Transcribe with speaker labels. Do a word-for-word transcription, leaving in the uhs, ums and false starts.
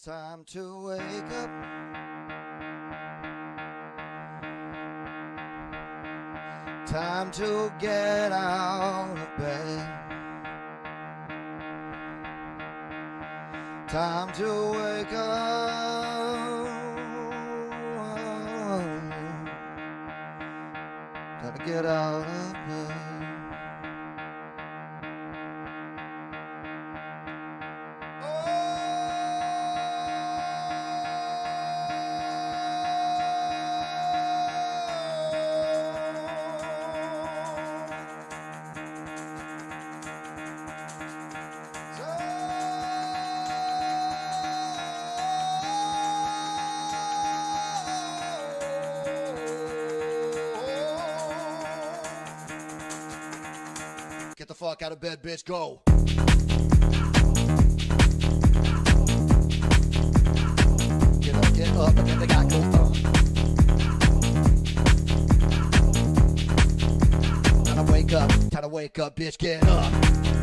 Speaker 1: It's time to wake up. Time to get out of bed. Time to wake up. Time to get out of bed. Get the fuck out of bed, bitch, go. Get up, get up, and then they got go up. Time to wake up, time to wake up, bitch, get up.